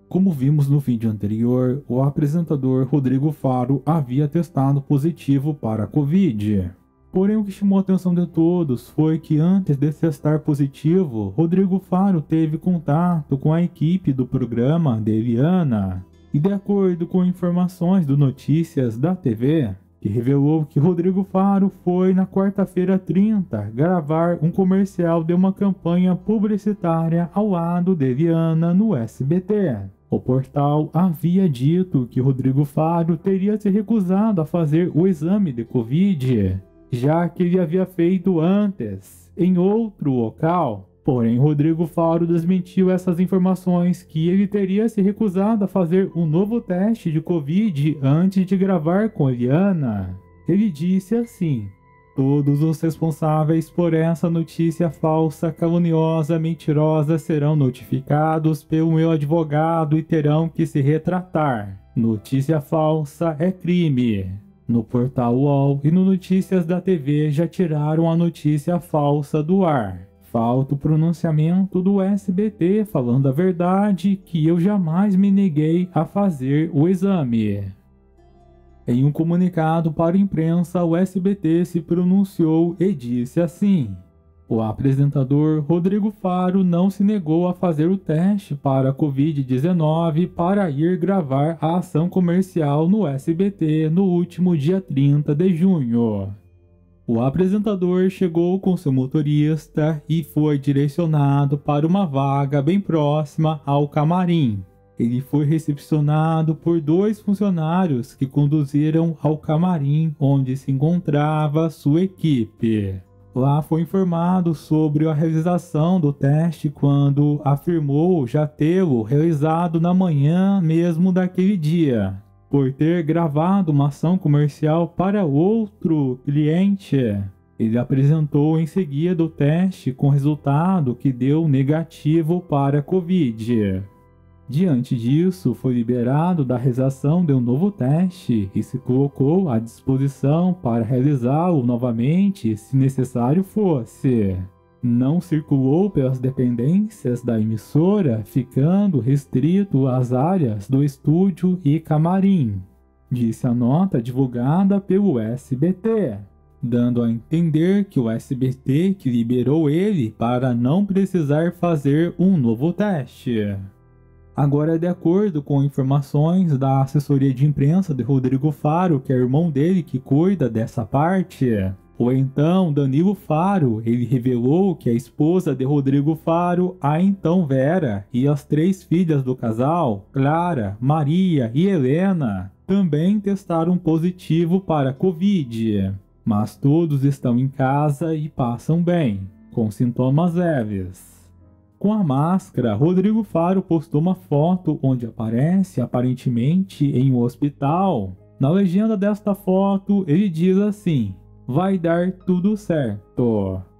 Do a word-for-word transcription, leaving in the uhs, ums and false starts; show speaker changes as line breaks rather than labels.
Como vimos no vídeo anterior, o apresentador Rodrigo Faro havia testado positivo para a Covid. Porém, o que chamou a atenção de todos foi que antes de testar positivo, Rodrigo Faro teve contato com a equipe do programa de Eliana. E de acordo com informações do Notícias da T V, que revelou que Rodrigo Faro foi na quarta-feira trinta gravar um comercial de uma campanha publicitária ao lado de Eliana no S B T. O portal havia dito que Rodrigo Faro teria se recusado a fazer o exame de Covid, já que ele havia feito antes, em outro local. Porém, Rodrigo Faro desmentiu essas informações que ele teria se recusado a fazer um novo teste de Covid antes de gravar com Eliana. Ele disse assim: todos os responsáveis por essa notícia falsa, caluniosa, mentirosa serão notificados pelo meu advogado e terão que se retratar. Notícia falsa é crime. No portal U O L e no Notícias da T V já tiraram a notícia falsa do ar. Falta o pronunciamento do S B T falando a verdade, que eu jamais me neguei a fazer o exame. Em um comunicado para a imprensa, o S B T se pronunciou e disse assim: o apresentador Rodrigo Faro não se negou a fazer o teste para a Covid dezenove para ir gravar a ação comercial no S B T no último dia trinta de junho. O apresentador chegou com seu motorista e foi direcionado para uma vaga bem próxima ao camarim. Ele foi recepcionado por dois funcionários que conduziram ao camarim onde se encontrava sua equipe. Lá foi informado sobre a realização do teste quando afirmou já tê-lo realizado na manhã mesmo daquele dia, por ter gravado uma ação comercial para outro cliente. Ele apresentou em seguida o teste com resultado que deu negativo para a Covid. Diante disso, foi liberado da realização de um novo teste e se colocou à disposição para realizá-lo novamente se necessário fosse. Não circulou pelas dependências da emissora, ficando restrito às áreas do estúdio e camarim, disse a nota divulgada pelo S B T, dando a entender que o S B T que liberou ele para não precisar fazer um novo teste. Agora, de acordo com informações da assessoria de imprensa de Rodrigo Faro, que é irmão dele que cuida dessa parte, o então Danilo Faro, ele revelou que a esposa de Rodrigo Faro, a então Vera, e as três filhas do casal, Clara, Maria e Helena, também testaram positivo para a Covid, mas todos estão em casa e passam bem, com sintomas leves. Com a máscara, Rodrigo Faro postou uma foto onde aparece aparentemente em um hospital. Na legenda desta foto, ele diz assim: vai dar tudo certo.